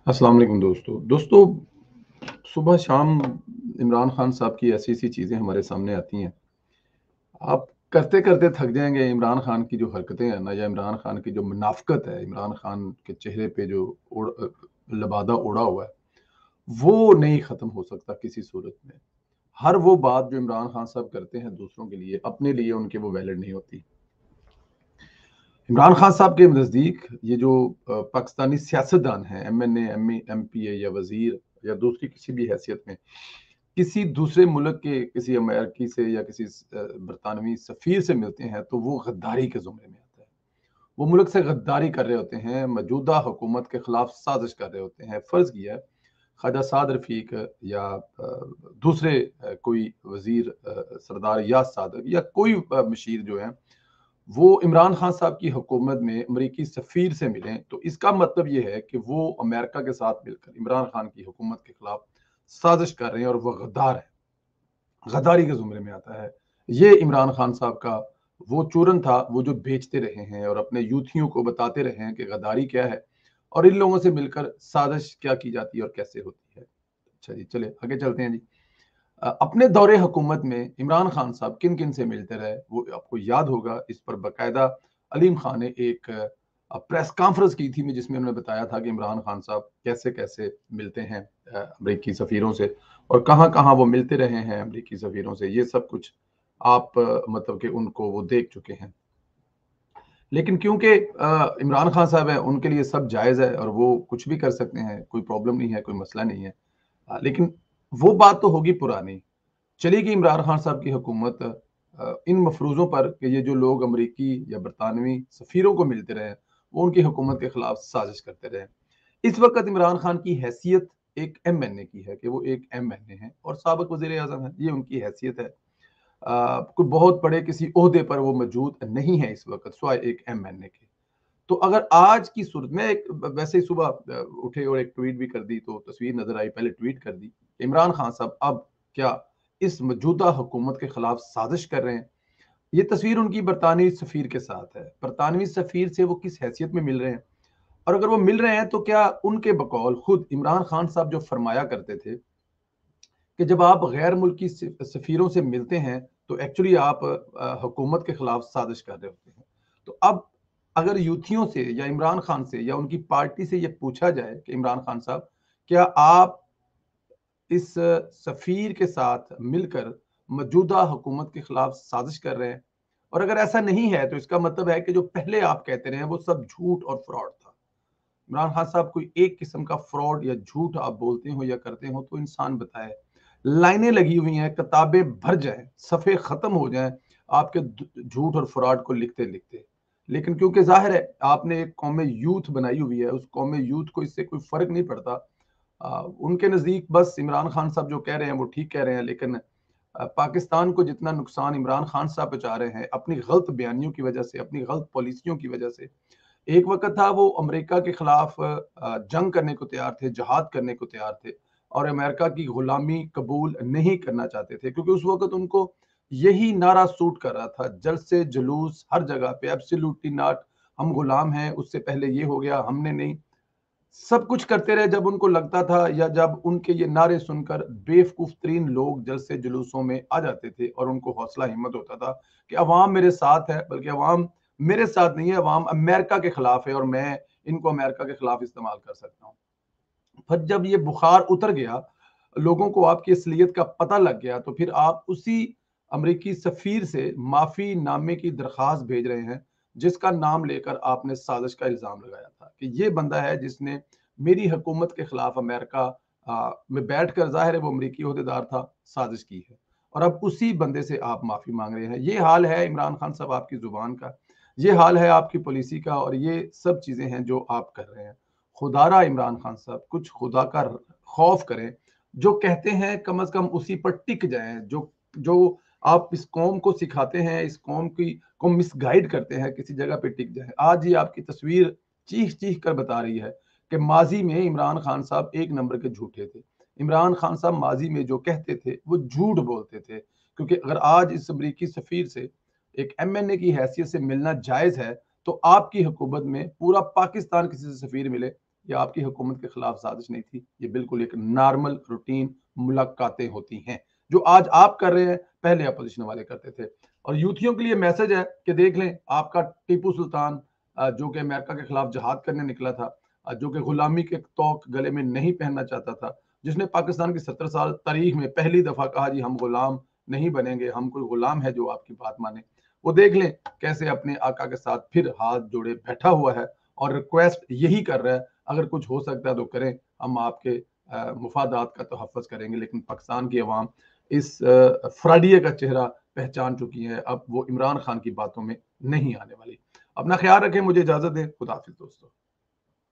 अस्सलाम वालेकुम दोस्तों सुबह शाम इमरान खान साहब की ऐसी ऐसी चीज़ें हमारे सामने आती हैं। आप करते करते थक जाएंगे। इमरान खान की जो हरकतें हैं ना, या इमरान खान की जो मुनाफिकत है, इमरान खान के चेहरे पे जो लबादा ओढ़ा हुआ है, वो नहीं ख़त्म हो सकता किसी सूरत में। हर वो बात जो इमरान खान साहब करते हैं दूसरों के लिए, अपने लिए उनके वो वैलिड नहीं होती। इमरान खान साहब के नज़दीक ये जो पाकिस्तानी सियासतदान हैं, एमएनए, एमपीए या वज़ीर या दूसरी किसी भी हैसियत में, किसी दूसरे मुल्क के किसी अमेरिकी से या किसी बरतानवी सफ़ीर से मिलते हैं, तो वो गद्दारी के ज़ुमरे में आता है। वो मुल्क से गद्दारी कर रहे होते हैं, मौजूदा हुकूमत के खिलाफ साजिश कर रहे होते हैं। फ़र्ज़ किया ख्वाजा साद रफ़ीक या दूसरे कोई वज़ीर, सरदार याद सादक या कोई मशीर जो है, वो इमरान खान साहब की हुकूमत में अमरीकी सफ़ीर से मिलें, तो इसका मतलब ये है कि वो अमेरिका के साथ मिलकर इमरान खान की हुकूमत के खिलाफ साजिश कर रहे हैं और वो गद्दार है, गद्दारी के ज़ुमरे में आता है। ये इमरान खान साहब का वो चूरन था, वो जो बेचते रहे हैं और अपने यूथियों को बताते रहे हैं कि गद्दारी क्या है और इन लोगों से मिलकर साजिश क्या की जाती है और कैसे होती है। अच्छा जी, चलिए आगे चलते हैं जी। अपने दौरे हुकूमत में इमरान खान साहब किन किन से मिलते रहे, वो आपको याद होगा। इस पर बाकायदा अलीम खान ने एक प्रेस कॉन्फ्रेंस की थी, जिसमें उन्होंने बताया था कि इमरान खान साहब कैसे कैसे मिलते हैं अमरीकी सफ़ीरों से और कहाँ कहाँ वो मिलते रहे हैं अमरीकी सफ़ीरों से। ये सब कुछ आप मतलब कि उनको वो देख चुके हैं। लेकिन क्योंकि इमरान खान साहब हैं, उनके लिए सब जायज़ है और वो कुछ भी कर सकते हैं, कोई प्रॉब्लम नहीं है, कोई मसला नहीं है। लेकिन वो बात तो होगी पुरानी। चली गई इमरान खान साहब की हुकूमत इन मफरूज़ों पर कि ये जो लोग अमरीकी या बरतानवी सफ़ीरों को मिलते रहे, वो उनकी हुकूमत के खिलाफ साजिश करते रहे। इस वक़्त इमरान खान की हैसियत एक एमएनए की है कि वो एक एमएनए हैं और साबिक़ वज़ीर-ए-आज़म हैं, ये उनकी हैसियत है। कोई बहुत बड़े किसी ओहदे पर वो मौजूद नहीं है इस वक़्त, सिवाय एक एमएनए के। तो अगर आज की सूरत में एक वैसे ही सुबह उठे और एक ट्वीट भी कर दी, तो तस्वीर नज़र आई, पहले ट्वीट कर दी। इमरान खान साहब अब क्या इस मौजूदा हुकूमत के खिलाफ साजिश कर रहे हैं? ये तस्वीर उनकी बरतानवी सफ़ीर के साथ है। बरतानवी सफ़ीर से वो किस हैसियत में मिल रहे हैं? और अगर वो मिल रहे हैं, तो क्या उनके बकौल खुद इमरान खान साहब जो फरमाया करते थे कि जब आप गैर मुल्की सफ़ीरों से मिलते हैं, तो एक्चुअली आप हुकूमत के खिलाफ साजिश कर रहे होते हैं। तो अब अगर यूथियों से या इमरान खान से या उनकी पार्टी से ये पूछा जाए कि इमरान खान साहब, क्या आप इस सफ़ीर के साथ मिलकर मौजूदा हुकूमत के खिलाफ साजिश कर रहे हैं? और अगर ऐसा नहीं है, तो इसका मतलब है कि जो पहले आप कहते रहे हैं, वो सब झूठ और फ्रॉड था। इमरान खान साहब कोई एक किस्म का फ्रॉड या झूठ आप बोलते हो या करते हो, तो इंसान बताए। लाइनें लगी हुई हैं, किताबें भर जाएं, सफ़े ख़त्म हो जाएं आपके झूठ और फ्रॉड को लिखते लिखते। लेकिन क्योंकि जाहिर है आपने एक कौम यूथ बनाई हुई है, उस कौम यूथ को इससे कोई फ़र्क नहीं पड़ता। उनके नज़दीक बस इमरान खान साहब जो कह रहे हैं वो ठीक कह रहे हैं, लेकिन पाकिस्तान को जितना नुकसान इमरान खान साहब पहुँचा रहे हैं अपनी गलत बयानियों की वजह से, अपनी गलत पॉलिसियों की वजह से। एक वक़्त था वो अमेरिका के खिलाफ जंग करने को तैयार थे, जिहाद करने को तैयार थे और अमेरिका की गुलामी कबूल नहीं करना चाहते थे, क्योंकि उस वक़्त उनको यही नारा सूट कर रहा था, जल्द से जुलूस हर जगह पे, एब्सोल्यूटली नॉट, हम गुलाम हैं, उससे पहले ये हो गया, हमने नहीं। सब कुछ करते रहे जब उनको लगता था, या जब उनके ये नारे सुनकर बेवकूफ तरीन लोग जलसे जुलूसों में आ जाते थे और उनको हौसला हिम्मत होता था कि अवाम मेरे साथ है, बल्कि अवाम मेरे साथ नहीं है, अवाम अमेरिका के खिलाफ है और मैं इनको अमेरिका के खिलाफ इस्तेमाल कर सकता हूँ। फिर जब ये बुखार उतर गया, लोगों को आपकी असलियत का पता लग गया, तो फिर आप उसी अमरीकी सफ़ीर से माफ़ी नामे की दरख्वास्त भेज रहे हैं, जिसका नाम लेकर आपने साजिश का इल्ज़ाम लगाया था कि ये बंदा है जिसने मेरी हुकूमत के खिलाफ अमेरिका में बैठकर, ज़ाहिर है वो अमरीकी ओहदेदार था, साजिश की है। और अब उसी बंदे से आप माफ़ी मांग रहे हैं। ये हाल है इमरान खान साहब आपकी ज़ुबान का, ये हाल है आपकी पॉलिसी का, और ये सब चीज़ें हैं जो आप कर रहे हैं। खुदारा इमरान खान साहब, कुछ खुदा का खौफ करें। जो कहते हैं कम से कम उसी पर टिक जाएं। जो जो आप इस कौम को सिखाते हैं, इस कौम को मिसगाइड करते हैं, किसी जगह पे टिक जाएं। आज ही आपकी तस्वीर चीख चीख कर बता रही है कि माजी में इमरान खान साहब एक नंबर के झूठे थे। इमरान खान साहब माजी में जो कहते थे वो झूठ बोलते थे, क्योंकि अगर आज इस अमरीकी सफीर से एक एमएनए की हैसियत से मिलना जायज है, तो आपकी हुकूमत में पूरा पाकिस्तान किसी से सफीर मिले, یہ آپ کی حکومت کے خلاف سازش نہیں تھی، یہ بالکل ایک نارمل روٹین ملاقاتیں ہوتی ہیں جو آج آپ کر رہے ہیں، پہلے اپوزیشن والے کرتے تھے۔ اور یوتھیوں کے لیے میسج ہے کہ دیکھ لیں آپ کا ٹیپو سلطان جو کہ امریکہ کے خلاف جہاد کرنے نکلا تھا، جو کہ غلامی کے توق گلے میں نہیں پہننا چاہتا تھا، جس نے پاکستان کی 70 سال تاریخ میں پہلی دفعہ کہا جی ہم غلام نہیں بنیں گے، ہم کوئی غلام ہے جو آپ کی بات مانے، وہ دیکھ لیں کیسے اپنے آقا کے ساتھ پھر ہاتھ جوڑے بیٹھا ہوا ہے اور ریکویسٹ یہی کر رہا ہے اگر کچھ ہو سکتا ہے تو کریں، ہم آپ کے مفادات کا تحفظ کریں گے۔ لیکن پاکستان کی عوام اس فراڈیے کا چہرہ پہچان چکی ہے، اب وہ عمران خان کی باتوں میں نہیں آنے والی۔ اپنا خیال رکھیں، مجھے اجازت دیں، خدا حافظ دوستو۔